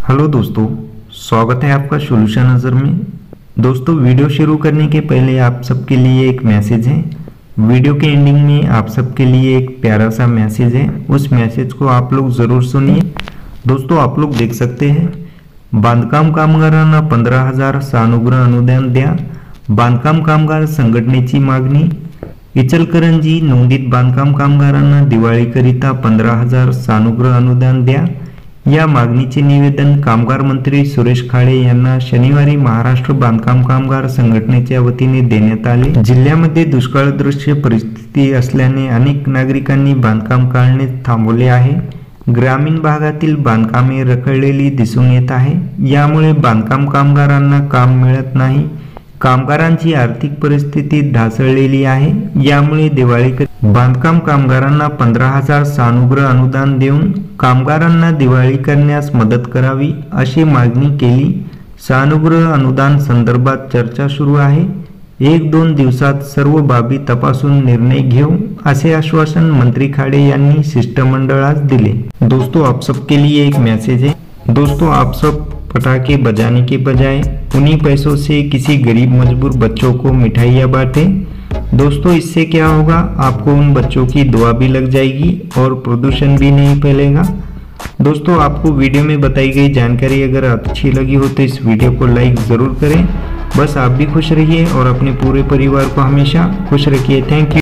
Hello दोस्तों, स्वागत है आपका सॉल्यूशन नज़र में। दोस्तों, वीडियो शुरू करने के पहले आप सबके लिए एक मैसेज है। वीडियो के एंडिंग में आप सबके लिए एक प्यारा सा मैसेज है, उस मैसेज को आप लोग ज़रूर सुनिए। दोस्तों, आप लोग देख सकते हैं, बांधकाम कामगारांना 15,000 सानुग्रह अनुदान द्या, बांधकाम कामगार संघटनेची मागणी। इचलकरंजी नोंदीत बांधकाम कामगारांना दिवाळीकरिता 15,000 सानुग्रह अनुदान द्या या मागणीचे निवेदन कामगार मंत्री सुरेश खाडे यांना शनिवारी महाराष्ट्र बांधकाम कामगार संघटनेच्या वतीने देण्यात आले। जिल्ह्यामध्ये दुष्काळदृश्य परिस्थिती असल्याने अनेक नागरिकांनी बांधकाम काढणे थांबवले आहे। ग्रामीण भागातील बांधकामे रखडलेली दिसून येत आहे, यामुळे बांधकाम कामगारांना काम मिळत नाही। कामगारांची आर्थिक परिस्थिती ढासळलेली आहे, यामुळे दिवाळी बांधकाम कामगारांना 15,000 सानुग्रह अनुदान देऊन कामगारांना दिवाळी करण्यास मदत करावी अशी मागणी केली। सानुग्रह अनुदान संदर्भात चर्चा सुरू आहे। 1-2 दिवसात सर्व बाबी तपासून निर्णय घेऊ असे आश्वासन मंत्री खाडे यांनी शिष्टमंडळास दिले। दोस्तों, आप सबके लिए एक मैसेज है। दोस्तों, आप सब पटाखे बजाने के बजाय उन्हीं पैसों से किसी गरीब मजबूर बच्चों को मिठाइयाँ बांटें। दोस्तों, इससे क्या होगा, आपको उन बच्चों की दुआ भी लग जाएगी और प्रदूषण भी नहीं फैलेगा। दोस्तों, आपको वीडियो में बताई गई जानकारी अगर अच्छी लगी हो तो इस वीडियो को लाइक ज़रूर करें। बस आप भी खुश रहिए और अपने पूरे परिवार को हमेशा खुश रखिए। Thank you.